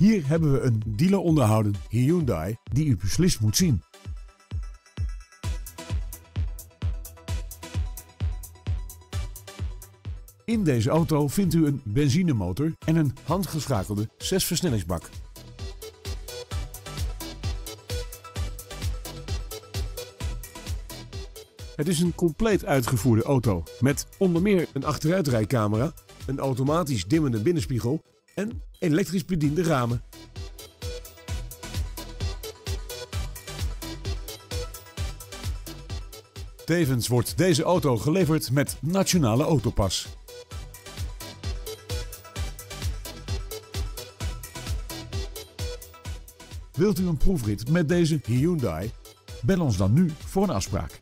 Hier hebben we een dealer onderhouden Hyundai die u beslist moet zien. In deze auto vindt u een benzinemotor en een handgeschakelde 6-versnellingsbak. Het is een compleet uitgevoerde auto met onder meer een achteruitrijcamera, een automatisch dimmende binnenspiegel en elektrisch bediende ramen. Tevens wordt deze auto geleverd met Nationale Autopas. Wilt u een proefrit met deze Hyundai? Bel ons dan nu voor een afspraak.